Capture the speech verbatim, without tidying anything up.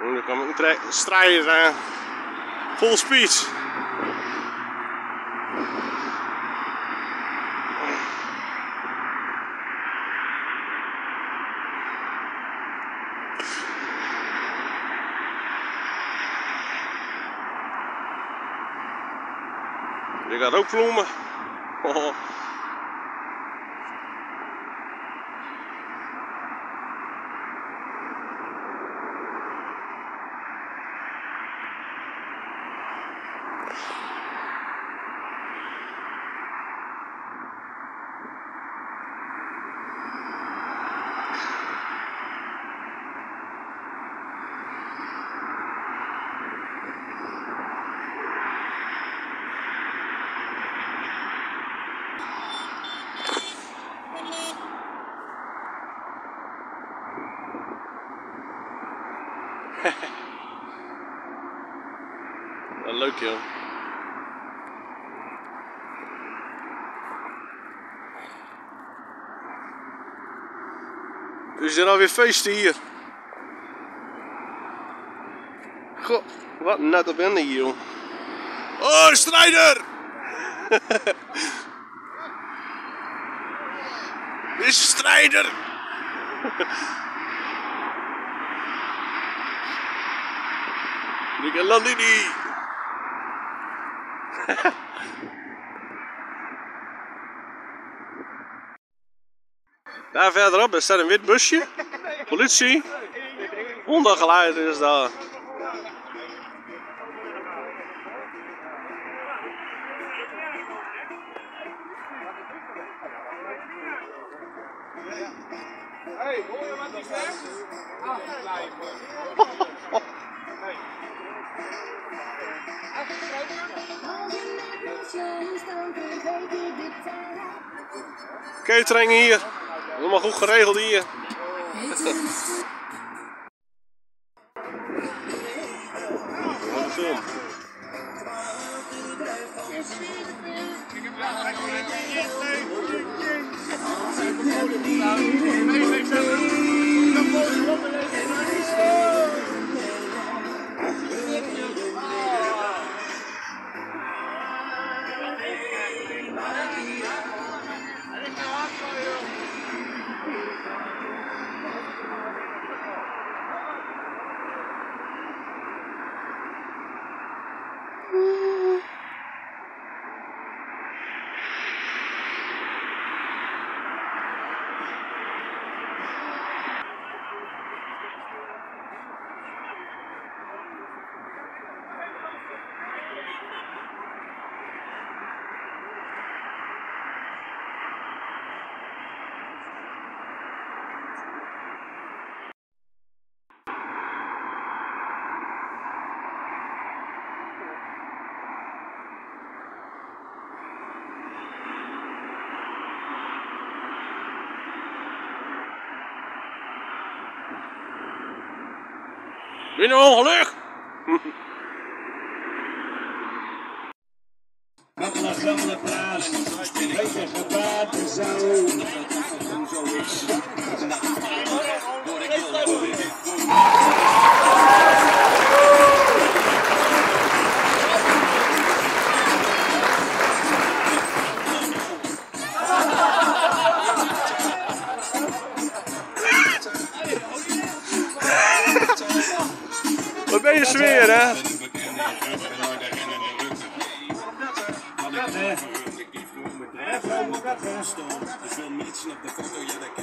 En dan kan ik strijden uh, full speed. Je gaat ook vloemen. Oh. Wel leuk joh. Is er alweer feesten hier? Goh, wat net op in hier joh. Oh, strijder! Dit is een strijder! Ik land niet. Daar verderop staat een wit busje. Politie. Hondengeleider is daar. Hey, hoor je wat hij zegt? Afblijven. Hey. Catering hier. Helemaal goed geregeld hier. Wat een film. Binnen ongeluk! Alle grote plaats, beetje gebaat en zo. Zo is Wat ben je sfeer, hè? Even, even, even,